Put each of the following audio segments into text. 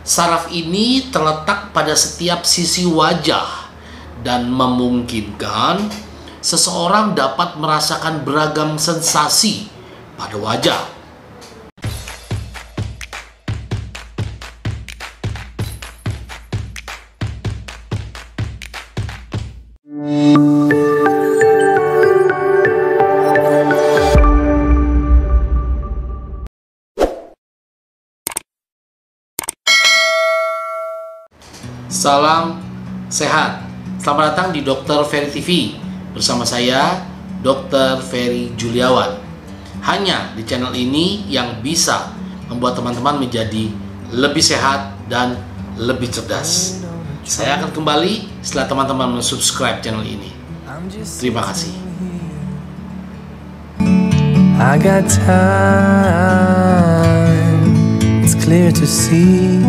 Saraf ini terletak pada setiap sisi wajah dan memungkinkan seseorang dapat merasakan beragam sensasi pada wajah. Salam sehat. Selamat datang di Dr. Ferry TV. Bersama saya, Dr. Ferry Juliawan. Hanya di channel ini yang bisa membuat teman-teman menjadi lebih sehat dan lebih cerdas. Saya akan kembali setelah teman-teman subscribe channel ini. Terima kasih. I got time, it's clear to see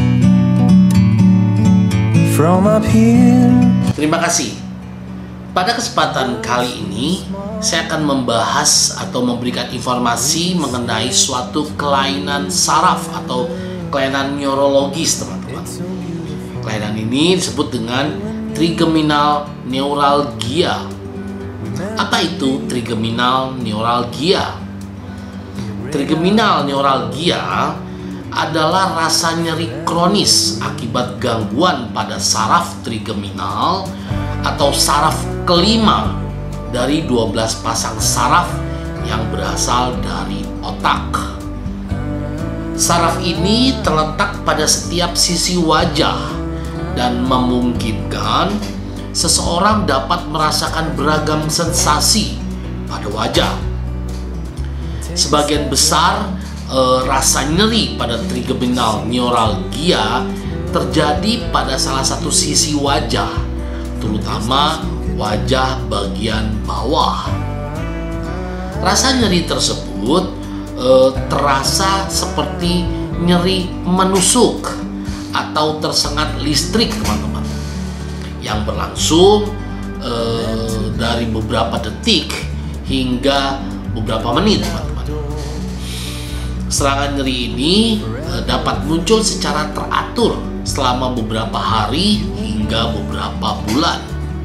from up here. Terima kasih. Pada kesempatan kali ini, saya akan membahas atau memberikan informasi mengenai suatu kelainan saraf atau kelainan neurologis, teman-teman. Kelainan ini disebut dengan trigeminal neuralgia. Apa itu trigeminal neuralgia? Trigeminal neuralgia adalah rasa nyeri kronis akibat gangguan pada saraf trigeminal atau saraf kelima dari 12 pasang saraf yang berasal dari otak. Saraf ini terletak pada setiap sisi wajah dan memungkinkan seseorang dapat merasakan beragam sensasi pada wajah. Sebagian besar rasa nyeri pada trigeminal neuralgia terjadi pada salah satu sisi wajah, terutama wajah bagian bawah. Rasa nyeri tersebut terasa seperti nyeri menusuk atau tersengat listrik, teman-teman, yang berlangsung dari beberapa detik hingga beberapa menit, teman-teman. Serangan nyeri ini dapat muncul secara teratur selama beberapa hari hingga beberapa bulan.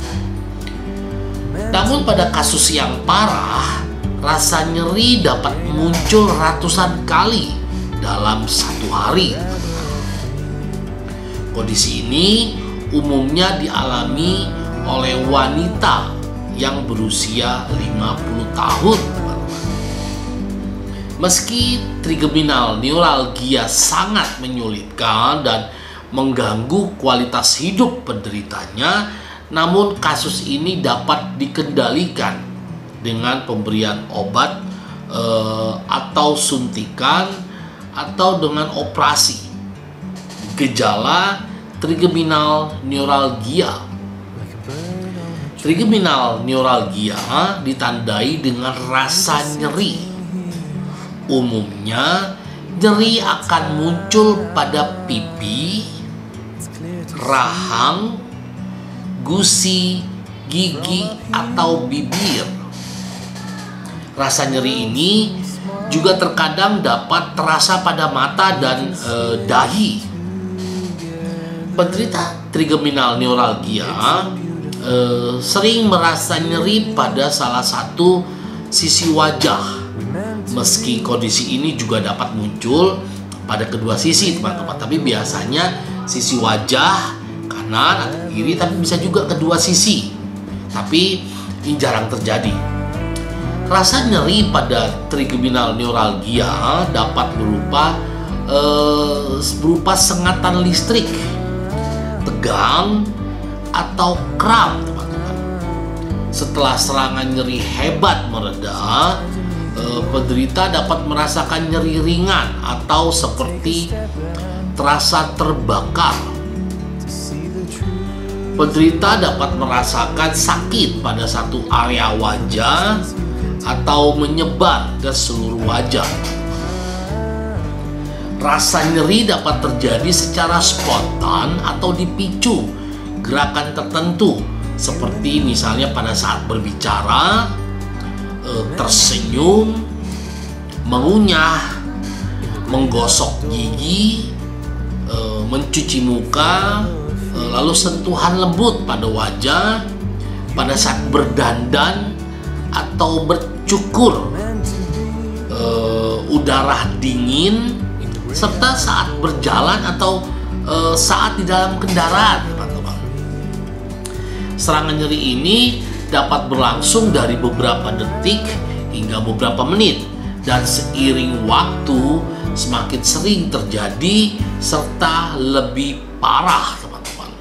Namun pada kasus yang parah, rasa nyeri dapat muncul ratusan kali dalam satu hari. Kondisi ini umumnya dialami oleh wanita yang berusia 50 tahun. Meski trigeminal neuralgia sangat menyulitkan dan mengganggu kualitas hidup penderitanya, namun kasus ini dapat dikendalikan dengan pemberian obat atau suntikan atau dengan operasi. Gejala trigeminal neuralgia. Trigeminal neuralgia ditandai dengan rasa nyeri. Umumnya, nyeri akan muncul pada pipi, rahang, gusi, gigi, atau bibir. Rasa nyeri ini juga terkadang dapat terasa pada mata dan dahi. Penderita trigeminal neuralgia sering merasa nyeri pada salah satu sisi wajah. Meski kondisi ini juga dapat muncul pada kedua sisi, teman-teman, tapi biasanya sisi wajah kanan atau kiri, tapi bisa juga kedua sisi. Tapi ini jarang terjadi. Rasa nyeri pada trigeminal neuralgia dapat berupa sengatan listrik, tegang, atau kram, teman-teman. Setelah serangan nyeri hebat mereda, penderita dapat merasakan nyeri ringan atau seperti terasa terbakar. Penderita dapat merasakan sakit pada satu area wajah atau menyebar ke seluruh wajah. Rasa nyeri dapat terjadi secara spontan atau dipicu gerakan tertentu, seperti misalnya pada saat berbicara, tersenyum, mengunyah, menggosok gigi, mencuci muka, lalu sentuhan lembut pada wajah pada saat berdandan atau bercukur, udara dingin, serta saat berjalan atau saat di dalam kendaraan, teman-teman. Serangan nyeri ini dapat berlangsung dari beberapa detik hingga beberapa menit, dan seiring waktu semakin sering terjadi serta lebih parah, teman-teman.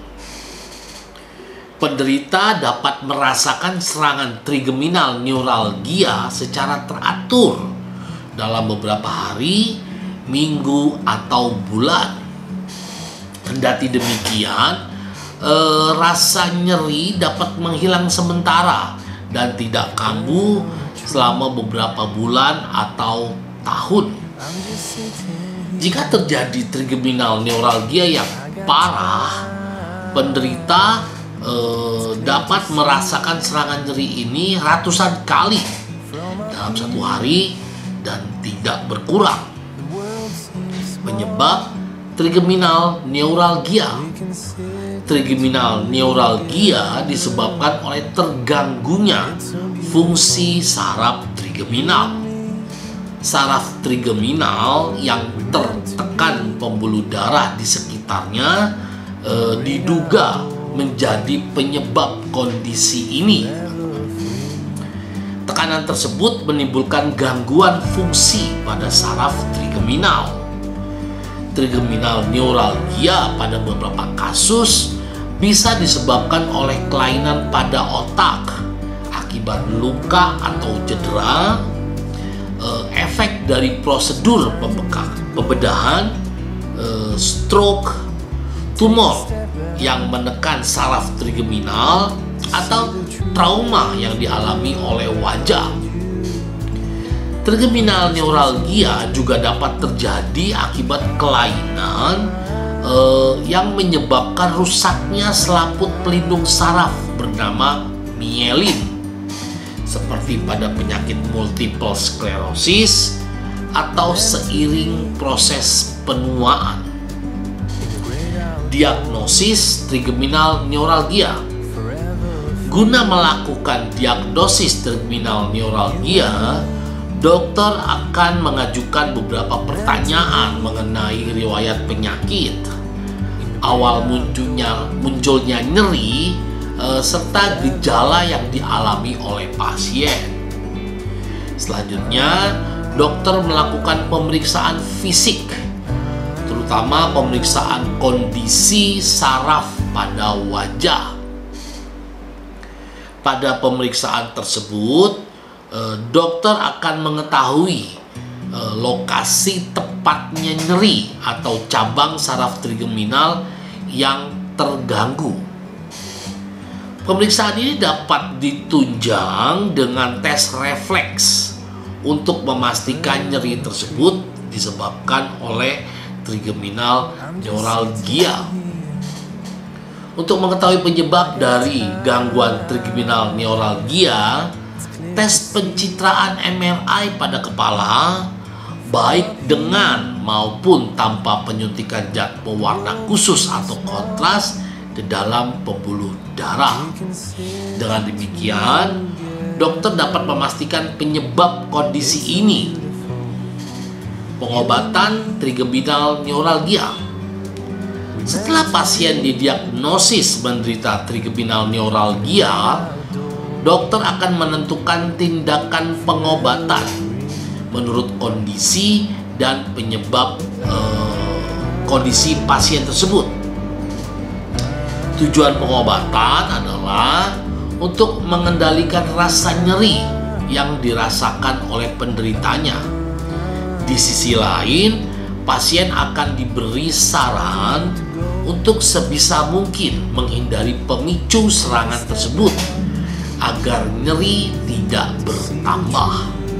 Penderita dapat merasakan serangan trigeminal neuralgia secara teratur dalam beberapa hari, minggu, atau bulan. Kendati demikian, rasa nyeri dapat menghilang sementara dan tidak kambuh selama beberapa bulan atau tahun. Jika terjadi trigeminal neuralgia yang parah, penderita dapat merasakan serangan nyeri ini ratusan kali dalam satu hari dan tidak berkurang. Penyebab trigeminal neuralgia. Trigeminal neuralgia disebabkan oleh terganggunya fungsi saraf trigeminal. Saraf trigeminal yang tertekan pembuluh darah di sekitarnya diduga menjadi penyebab kondisi ini. Tekanan tersebut menimbulkan gangguan fungsi pada saraf trigeminal. Trigeminal neuralgia pada beberapa kasus bisa disebabkan oleh kelainan pada otak akibat luka atau cedera, efek dari prosedur pembedahan, stroke, tumor yang menekan saraf trigeminal, atau trauma yang dialami oleh wajah. Trigeminal neuralgia juga dapat terjadi akibat kelainan yang menyebabkan rusaknya selaput pelindung saraf bernama mielin, seperti pada penyakit multiple sclerosis atau seiring proses penuaan. Diagnosis trigeminal neuralgia. Guna melakukan diagnosis trigeminal neuralgia, dokter akan mengajukan beberapa pertanyaan mengenai riwayat penyakit, awal munculnya nyeri, serta gejala yang dialami oleh pasien. Selanjutnya, dokter melakukan pemeriksaan fisik, terutama pemeriksaan kondisi saraf pada wajah. Pada pemeriksaan tersebut, dokter akan mengetahui lokasi tepatnya nyeri atau cabang saraf trigeminal yang terganggu. Pemeriksaan ini dapat ditunjang dengan tes refleks untuk memastikan nyeri tersebut disebabkan oleh trigeminal neuralgia. Untuk mengetahui penyebab dari gangguan trigeminal neuralgia, tes pencitraan MRI pada kepala, baik dengan maupun tanpa penyuntikan zat pewarna khusus atau kontras ke dalam pembuluh darah. Dengan demikian, dokter dapat memastikan penyebab kondisi ini. Pengobatan trigeminal neuralgia. Setelah pasien didiagnosis menderita trigeminal neuralgia, dokter akan menentukan tindakan pengobatan menurut kondisi dan penyebab kondisi pasien tersebut. Tujuan pengobatan adalah untuk mengendalikan rasa nyeri yang dirasakan oleh penderitanya. Di sisi lain, pasien akan diberi saran untuk sebisa mungkin menghindari pemicu serangan tersebut agar nyeri tidak bertambah.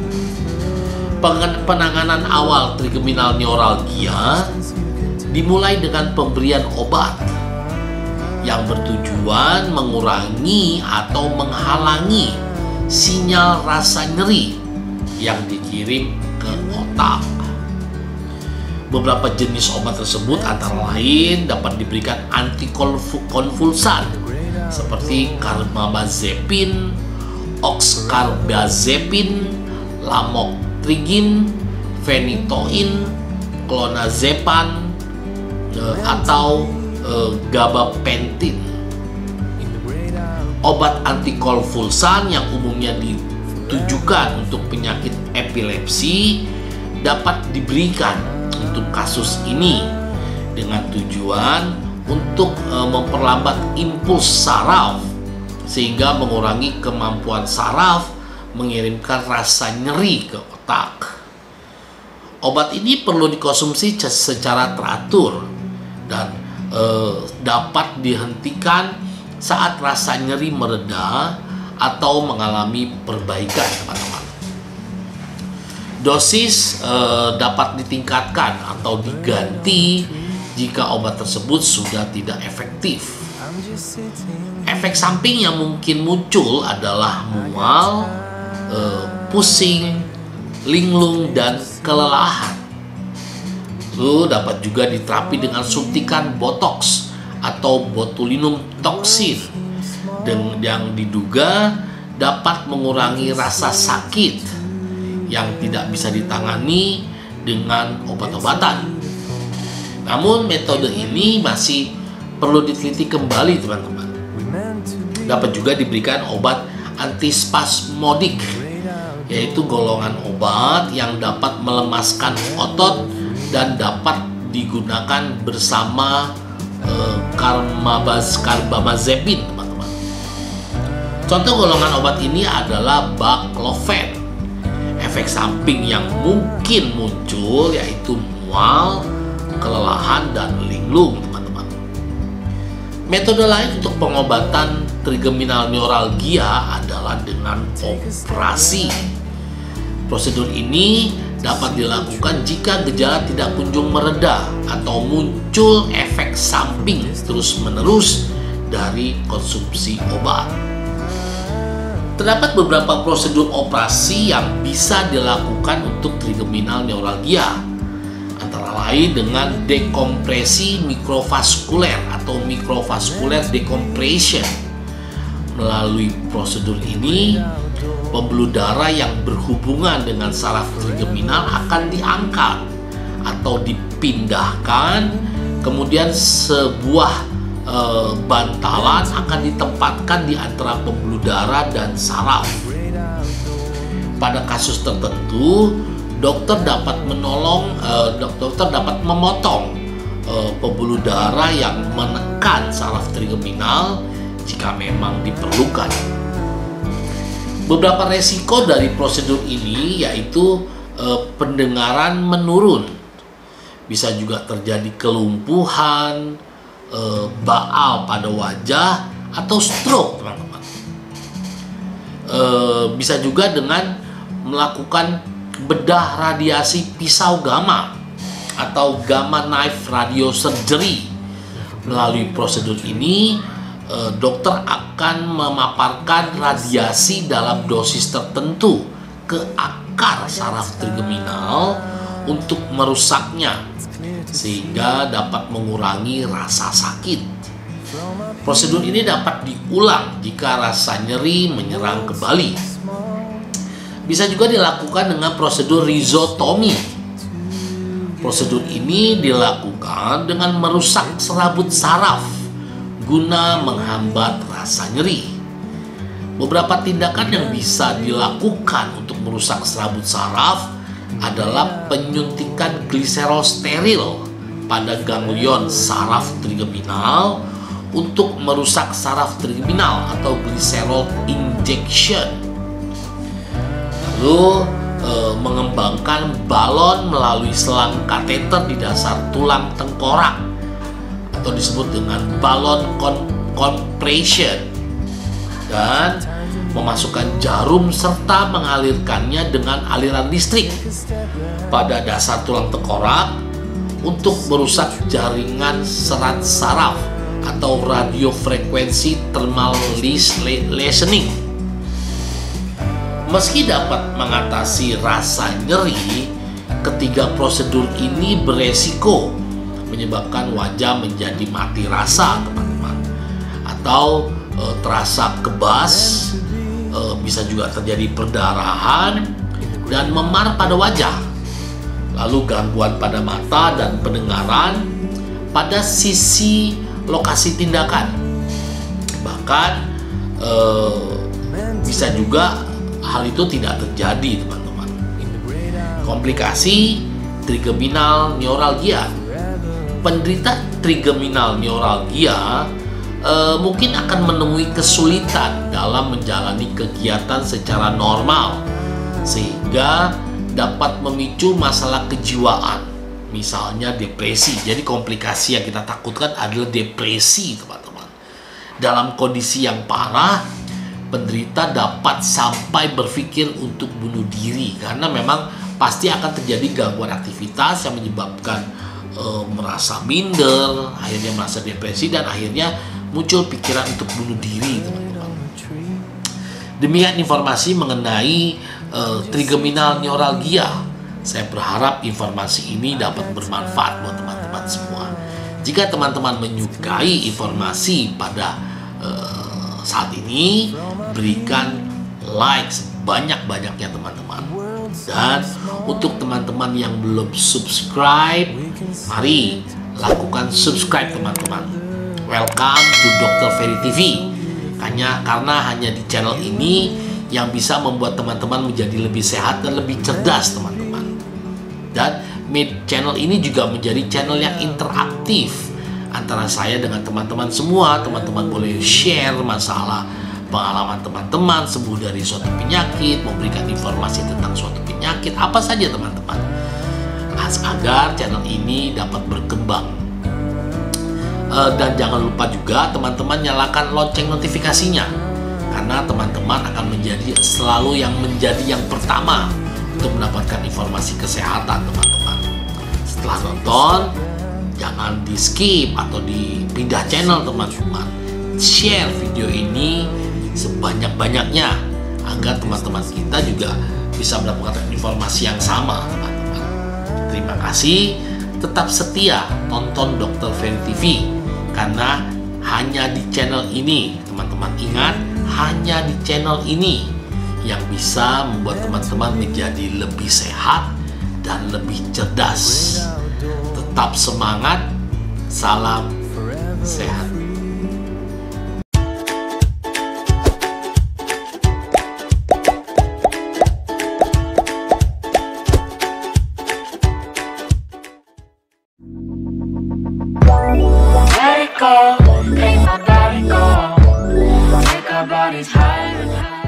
Penanganan awal trigeminal neuralgia dimulai dengan pemberian obat yang bertujuan mengurangi atau menghalangi sinyal rasa nyeri yang dikirim ke otak. Beberapa jenis obat tersebut antara lain dapat diberikan antikonvulsan seperti carbamazepin, oxcarbazepin, lamotrigin, phenytoin, clonazepam, atau gabapentin. Obat antikonvulsan yang umumnya ditujukan untuk penyakit epilepsi dapat diberikan untuk kasus ini dengan tujuan untuk memperlambat impuls saraf sehingga mengurangi kemampuan saraf mengirimkan rasa nyeri ke otak. Obat ini perlu dikonsumsi secara teratur dan dapat dihentikan saat rasa nyeri mereda atau mengalami perbaikan, teman-teman. Dosis dapat ditingkatkan atau diganti jika obat tersebut sudah tidak efektif. Efek samping yang mungkin muncul adalah mual, pusing, linglung, dan kelelahan. Lalu dapat juga diterapi dengan suntikan botox atau botulinum toksin yang diduga dapat mengurangi rasa sakit yang tidak bisa ditangani dengan obat-obatan. Namun metode ini masih perlu diteliti kembali, teman-teman. Dapat juga diberikan obat antispasmodik, yaitu golongan obat yang dapat melemaskan otot dan dapat digunakan bersama carbamazepin, teman-teman. Contoh golongan obat ini adalah baclofen. Efek samping yang mungkin muncul yaitu mual, kelelahan, dan linglung, teman-teman. Metode lain untuk pengobatan trigeminal neuralgia adalah dengan operasi. Prosedur ini dapat dilakukan jika gejala tidak kunjung mereda atau muncul efek samping terus-menerus dari konsumsi obat. Terdapat beberapa prosedur operasi yang bisa dilakukan untuk trigeminal neuralgia, antara lain dengan dekompresi mikrovaskuler atau microvascular decompression. Melalui prosedur ini, pembuluh darah yang berhubungan dengan saraf trigeminal akan diangkat atau dipindahkan, kemudian sebuah bantalan akan ditempatkan di antara pembuluh darah dan saraf. Pada kasus tertentu, dokter dapat memotong pembuluh darah yang menekan saraf trigeminal jika memang diperlukan. Beberapa resiko dari prosedur ini yaitu pendengaran menurun, bisa juga terjadi kelumpuhan, baal pada wajah, atau stroke, teman-teman. Bisa juga dengan melakukan bedah radiasi pisau gamma atau gamma knife radiosurgery. Melalui prosedur ini, dokter akan memaparkan radiasi dalam dosis tertentu ke akar saraf trigeminal untuk merusaknya, sehingga dapat mengurangi rasa sakit. Prosedur ini dapat diulang jika rasa nyeri menyerang kembali. Bisa juga dilakukan dengan prosedur rhizotomi. Prosedur ini dilakukan dengan merusak serabut saraf guna menghambat rasa nyeri. Beberapa tindakan yang bisa dilakukan untuk merusak serabut saraf adalah penyuntikan gliserol steril pada ganglion saraf trigeminal untuk merusak saraf trigeminal atau glycerol injection. Lalu mengembangkan balon melalui selang kateter di dasar tulang tengkorak atau disebut dengan balon compression, dan memasukkan jarum serta mengalirkannya dengan aliran listrik pada dasar tulang tengkorak untuk merusak jaringan serat saraf atau radiofrekuensi thermal listening. Meski dapat mengatasi rasa nyeri, ketiga prosedur ini beresiko menyebabkan wajah menjadi mati rasa, teman-teman, atau terasa kebas, bisa juga terjadi perdarahan dan memar pada wajah, lalu gangguan pada mata dan pendengaran pada sisi lokasi tindakan. Bahkan bisa juga hal itu tidak terjadi, teman-teman. Komplikasi trigeminal neuralgia. Penderita trigeminal neuralgia mungkin akan menemui kesulitan dalam menjalani kegiatan secara normal, sehingga dapat memicu masalah kejiwaan, misalnya depresi. Jadi komplikasi yang kita takutkan adalah depresi, teman-teman. Dalam kondisi yang parah, penderita dapat sampai berpikir untuk bunuh diri, karena memang pasti akan terjadi gangguan aktivitas yang menyebabkan merasa minder, akhirnya merasa depresi, dan akhirnya muncul pikiran untuk bunuh diri, teman-teman. Demikian informasi mengenai trigeminal neuralgia. Saya berharap informasi ini dapat bermanfaat buat teman-teman semua. Jika teman-teman menyukai informasi pada saat ini, berikan like sebanyak-banyaknya, teman-teman. Dan untuk teman-teman yang belum subscribe, mari lakukan subscribe, teman-teman. Welcome to Dr. Ferry TV. Karena hanya di channel ini yang bisa membuat teman-teman menjadi lebih sehat dan lebih cerdas, teman-teman. Dan channel ini juga menjadi channel yang interaktif antara saya dengan teman-teman semua. Teman-teman boleh share masalah pengalaman teman-teman sembuh dari suatu penyakit, memberikan informasi tentang suatu penyakit, apa saja, teman-teman, agar channel ini dapat berkembang. Dan jangan lupa juga teman-teman nyalakan lonceng notifikasinya, karena teman-teman akan selalu menjadi yang pertama untuk mendapatkan informasi kesehatan, teman-teman. Setelah nonton, jangan di skip atau dipindah channel, teman-teman. Share video ini sebanyak-banyaknya agar teman-teman kita juga bisa mendapatkan informasi yang sama, teman-teman. Terima kasih, tetap setia tonton Dr. Ferry TV, karena hanya di channel ini, teman-teman ingat, hanya di channel ini yang bisa membuat teman-teman menjadi lebih sehat dan lebih cerdas. Tetap semangat, salam sehat. Let it go, make my body go. Make our bodies higher and higher.